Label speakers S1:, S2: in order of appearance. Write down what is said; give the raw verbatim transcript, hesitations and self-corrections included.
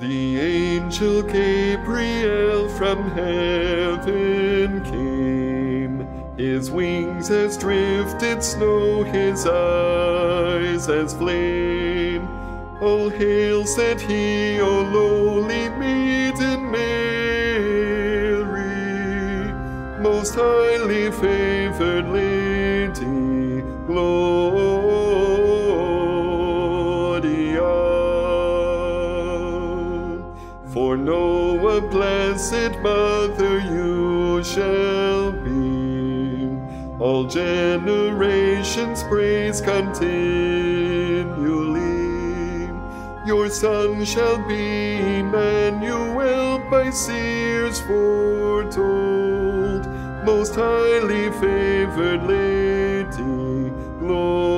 S1: The angel Gabriel from heaven came. His wings as drifted snow, his eyes as flame. All hail, said he, O lowly maiden Mary, most highly favored lady, Gloria. For know a blessed mother you shall be, all generations praise continually. Your son shall be Emmanuel, by seers foretold, most highly favored lady, Gloria.